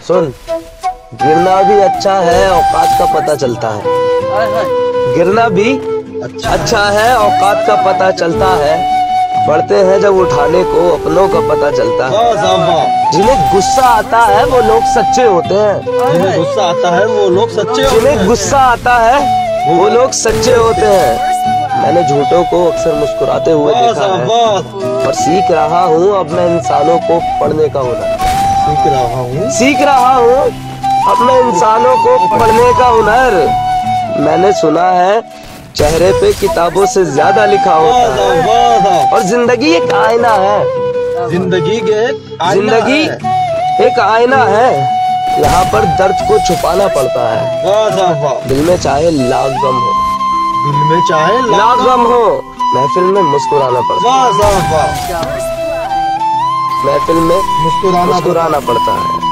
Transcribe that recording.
सुन, गिरना भी अच्छा है, औकात का पता चलता है। गिरना भी अच्छा है, औकात का पता चलता है। बढ़ते हैं जब उठाने को, अपनों का पता चलता है। जिन्हें गुस्सा आता है वो लोग सच्चे होते हैं। जिन्हें गुस्सा आता है वो लोग सच्चे होते हैं। जिन्हें गुस्सा आता है वो लोग सच्चे होते हैं। मैंने झूठों को अक्सर मुस्कुराते हुए देखा है और सीख रहा हूँ अब मैं इंसानों को पढ़ने का हुनर। सीख रहा हूँ अब मैं इंसानों को पढ़ने का हुनर। मैंने सुना है चेहरे पे किताबों से ज्यादा लिखा होता है और जिंदगी एक आईना है। जिंदगी एक आईना है। यहाँ पर दर्द को छुपाना पड़ता है। दिल में चाहे लाख गम हो, महफिल में मुस्कुराना पड़ता है। महफिल में मुस्कुराना पड़ता है।